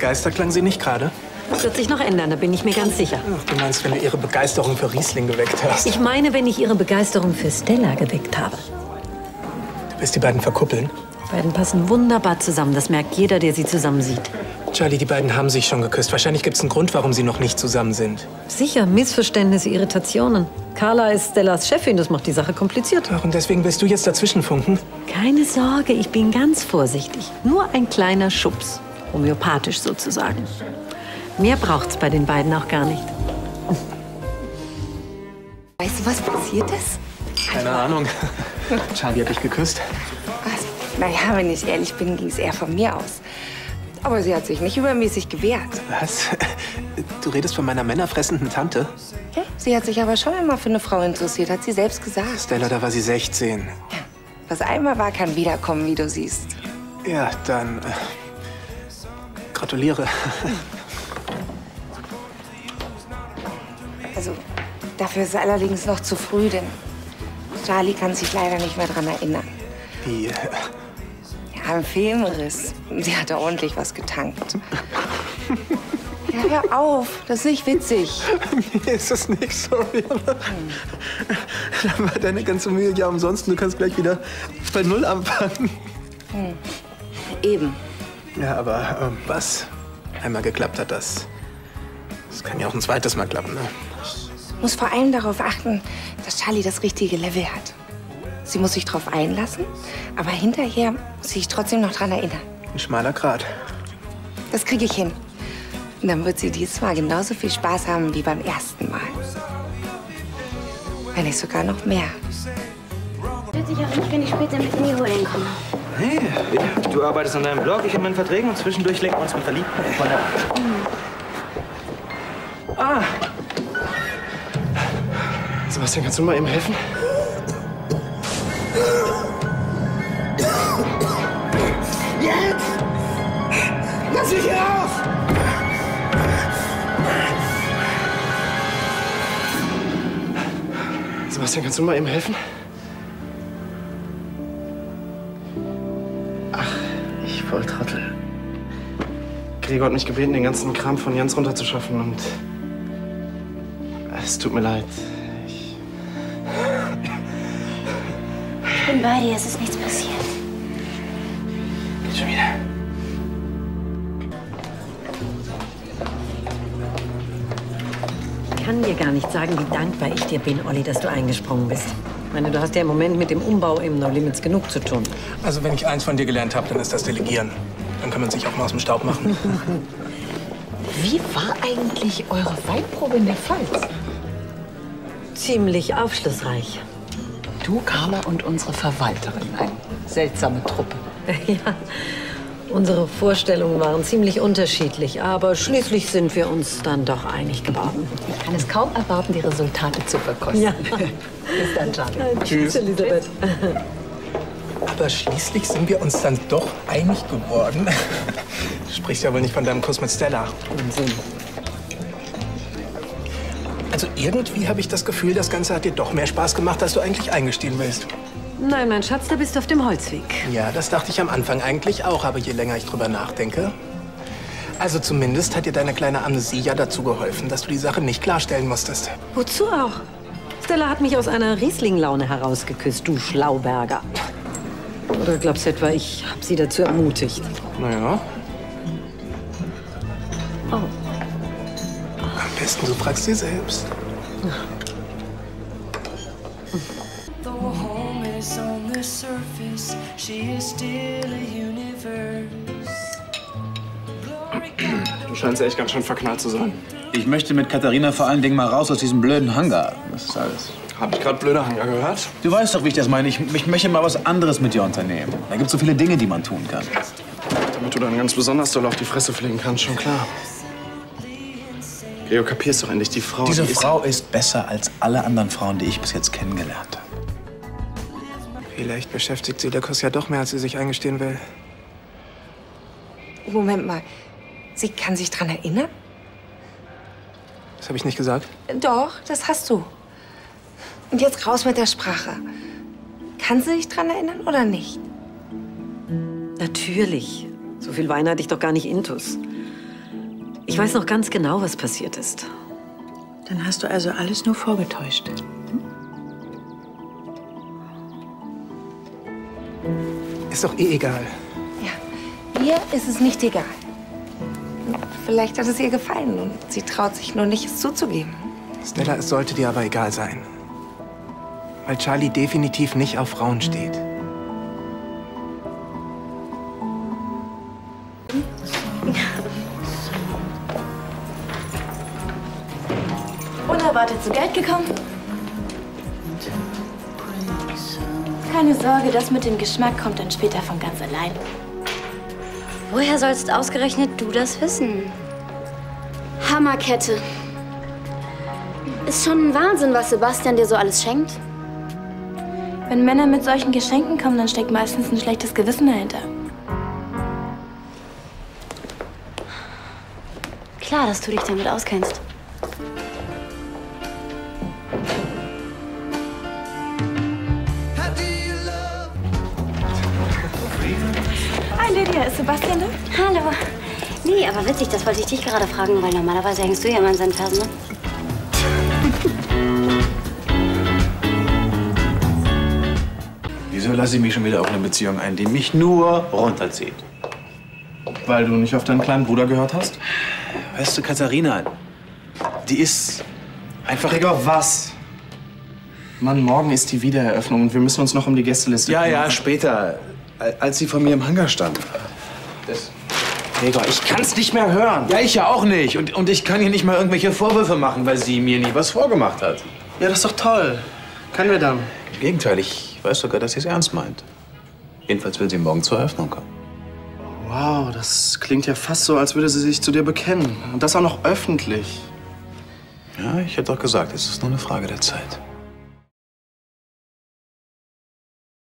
begeistert klang sie nicht gerade. Das wird sich noch ändern, da bin ich mir ganz sicher. Ach, du meinst, wenn du ihre Begeisterung für Riesling geweckt hast? Ich meine, wenn ich ihre Begeisterung für Stella geweckt habe. Du willst die beiden verkuppeln? Die beiden passen wunderbar zusammen. Das merkt jeder, der sie zusammen sieht. Charlie, die beiden haben sich schon geküsst. Wahrscheinlich gibt es einen Grund, warum sie noch nicht zusammen sind. Sicher, Missverständnisse, Irritationen. Carla ist Stellas Chefin, das macht die Sache kompliziert. Ach, und deswegen willst du jetzt dazwischenfunken? Keine Sorge, ich bin ganz vorsichtig. Nur ein kleiner Schubs. Homöopathisch sozusagen. Mehr braucht's bei den beiden auch gar nicht. Weißt du, was passiert ist? Keine Ahnung. Charlie hat dich geküsst. Was? Naja, wenn ich ehrlich bin, ging es eher von mir aus. Aber sie hat sich nicht übermäßig gewehrt. Was? Du redest von meiner männerfressenden Tante? Ja, sie hat sich aber schon immer für eine Frau interessiert, hat sie selbst gesagt. Stella, da war sie 16. Ja, was einmal war, kann wiederkommen, wie du siehst. Ja, dann gratuliere. Also, dafür ist es allerdings noch zu früh, denn Charlie kann sich leider nicht mehr dran erinnern. Wie? Ja, ein Filmriss. Sie hatte ordentlich was getankt. Ja, hör auf, das ist nicht witzig. Nee, ist das nicht, sorry, aber dann war deine ganze Mühe ja umsonst und du kannst gleich wieder bei Null anfangen. Eben. Ja, aber was einmal geklappt hat, das kann ja auch ein zweites Mal klappen, ne? Muss vor allem darauf achten, dass Charlie das richtige Level hat. Sie muss sich darauf einlassen, aber hinterher muss sie sich trotzdem noch dran erinnern. Ein schmaler Grat. Das kriege ich hin. Und dann wird sie dieses Mal genauso viel Spaß haben wie beim ersten Mal. Wenn nicht sogar noch mehr. Stört sich auch nicht, wenn ich später mit in die Holen komme. Hey, du arbeitest an deinem Blog, ich an meinen Verträgen und zwischendurch lenken wir uns mit Verliebten von der... Ah! Sebastian, kannst du mal eben helfen? Jetzt! Lass mich hier raus! Sebastian, kannst du mal eben helfen? Ach, ich Volltrottel. Gregor hat mich gebeten, den ganzen Kram von Jens runterzuschaffen und... Es tut mir leid. Ich bin bei dir, es ist nichts passiert. Geht schon wieder. Ich kann dir gar nicht sagen, wie dankbar ich dir bin, Olli, dass du eingesprungen bist. Ich meine, du hast ja im Moment mit dem Umbau im No Limits genug zu tun. Also wenn ich eins von dir gelernt habe, dann ist das Delegieren. Dann kann man sich auch mal aus dem Staub machen. Wie war eigentlich eure Weinprobe in der Pfalz? Ziemlich aufschlussreich. Du, Carla und unsere Verwalterin. Eine seltsame Truppe. Ja, unsere Vorstellungen waren ziemlich unterschiedlich, aber schließlich sind wir uns dann doch einig geworden. Ich kann es kaum erwarten, die Resultate zu verkosten. Ja. Bis dann, Charlie. Tschüss, Elisabeth. Aber schließlich sind wir uns dann doch einig geworden. Du sprichst ja wohl nicht von deinem Kuss mit Stella. Unsinn. Also irgendwie habe ich das Gefühl, das Ganze hat dir doch mehr Spaß gemacht, als du eigentlich eingestehen willst. Nein, mein Schatz, da bist du auf dem Holzweg. Ja, das dachte ich am Anfang eigentlich auch, aber je länger ich drüber nachdenke... Also zumindest hat dir deine kleine Amnesie ja dazu geholfen, dass du die Sache nicht klarstellen musstest. Wozu auch? Stella hat mich aus einer Riesling-Laune herausgeküsst, du Schlauberger. Oder glaubst du etwa, ich habe sie dazu ermutigt? Naja. Oh. Am besten, du fragst sie selbst. Du scheinst echt ganz schön verknallt zu sein. Ich möchte mit Katharina vor allen Dingen mal raus aus diesem blöden Hangar. Das ist alles. Hab ich gerade blöder Hangar gehört? Du weißt doch, wie ich das meine. Ich möchte mal was anderes mit dir unternehmen. Da gibt es so viele Dinge, die man tun kann. Damit du dann ganz besonders doll auf die Fresse fliegen kannst, schon klar. Gregor, kapierst doch endlich die Frau. Diese Frau ist besser als alle anderen Frauen, die ich bis jetzt kennengelernt habe. Vielleicht beschäftigt sie der Kuss ja doch mehr, als sie sich eingestehen will. Moment mal. Sie kann sich dran erinnern? Das habe ich nicht gesagt. Doch, das hast du. Und jetzt raus mit der Sprache. Kann sie sich dran erinnern oder nicht? Natürlich. So viel Wein hatte ich doch gar nicht intus. Ich weiß noch ganz genau, was passiert ist. Dann hast du also alles nur vorgetäuscht. Ist doch eh egal. Ja, mir ist es nicht egal. Vielleicht hat es ihr gefallen und sie traut sich nur nicht, es zuzugeben. Stella, es sollte dir aber egal sein. Weil Charlie definitiv nicht auf Frauen steht. Unerwartet zu Geld gekommen? Keine Sorge, das mit dem Geschmack kommt dann später von ganz allein. Woher sollst ausgerechnet du das wissen? Hammerkette. Ist schon ein Wahnsinn, was Sebastian dir so alles schenkt. Wenn Männer mit solchen Geschenken kommen, dann steckt meistens ein schlechtes Gewissen dahinter. Klar, dass du dich damit auskennst. Hi Lydia, ist Sebastian da? Hallo. Nee, aber witzig, das wollte ich dich gerade fragen, weil normalerweise hängst du ja immer an seinen Fersen, ne? Wieso lasse ich mich schon wieder auf eine Beziehung ein, die mich nur runterzieht? Weil du nicht auf deinen kleinen Bruder gehört hast? Weißt du, Katharina, die ist einfach... Gregor, was? Mann, morgen ist die Wiedereröffnung und wir müssen uns noch um die Gästeliste kümmern. Ja, später, als sie vor mir im Hangar stand. Gregor, ich kann's nicht mehr hören. Ja, ich ja auch nicht. Und ich kann ihr nicht mal irgendwelche Vorwürfe machen, weil sie mir nie was vorgemacht hat. Ja, das ist doch toll. Können wir dann? Im Gegenteil, ich weiß sogar, dass sie es ernst meint. Jedenfalls will sie morgen zur Eröffnung kommen. Wow, das klingt ja fast so, als würde sie sich zu dir bekennen. Und das auch noch öffentlich. Ja, ich hätte doch gesagt, es ist nur eine Frage der Zeit.